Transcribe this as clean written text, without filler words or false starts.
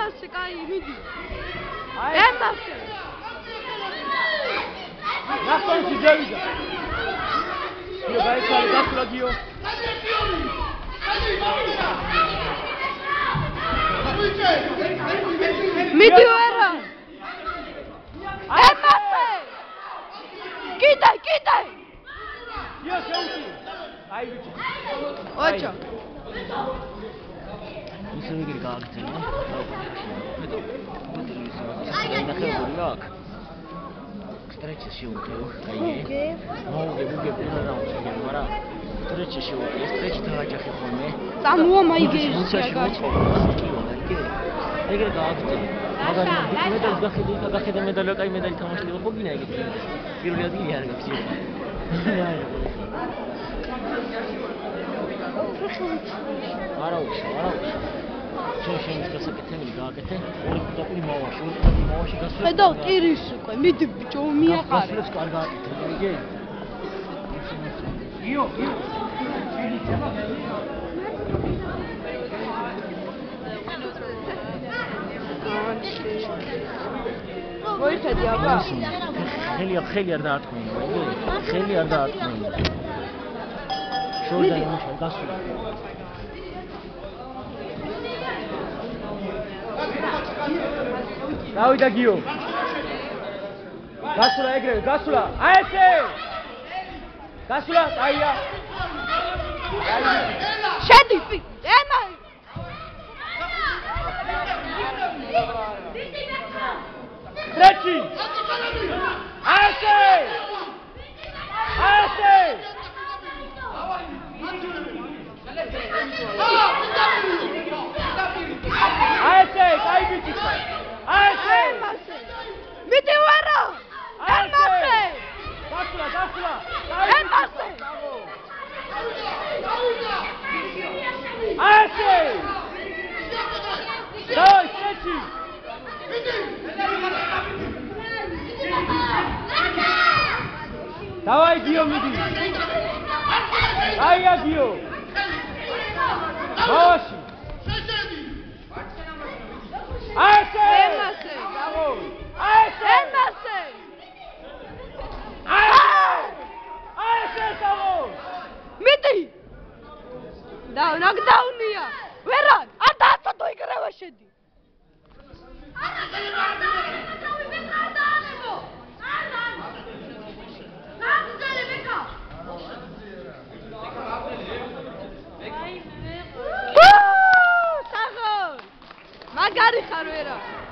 ემასე, კაი, მიდი. ემასე. ნახტონში ძევიდა. გიო გაიცვალე, გასულა გიო. მიდი ვერა. ემასე. კიდე. გიო შეუთი. აი ბიჭი. ოჩო. ისე ვიგერი გააგრძელა. მეტო. ნახევარი აქ. სტრეჩი შეუქეო, აიგე. მოგე პუნა რაუნდში, მაგრამ სტრეჩი შეუქე, სტრეჩი დააჭახე ხოლმე. წამოა მაიგე. ეგრე გააგრძელა. მაგრამ მეტად გახედა მედალი, კაი მედალი თამაშდება ხო გინა ეგეთი. პირველი ადგილი არ გაქვს. არა უშო. შენ გასაკეთებელი გააკეთე. ორი დაკვი მოვაში გასულ. ხედავ ტირის უკვე, მიდი ბიჭო, მიაყარე. გასულებს კარგად აკეთე, იგი. გიო. მოიხედი აბა. ხელი არ დაარტყმინა, იგი. ხელი არ დაარტყმინა. შორდა იმუშავ გასულ. დავიდა გიო. გასულა ეგრევე, გასულა. აი ესე. გასულა, აია. შედი, ემა. ტრეჩი. აი ესე. აი ესე, კაი ბიჭი. აი ესე. მიდი ვარო. ემასე. გასულა. ემასე. აი ესე. დაი, ტრეჩი. დავაი გიო მიდი. აია გიო. მოვაში. აესე. ემასე. გამო. აესე. ემასე. აესე გამო. მიდი. ნაკდაუნია. ვერა, ატაცო თუ იკრევა შედი. მაგარი ხარ ვერა.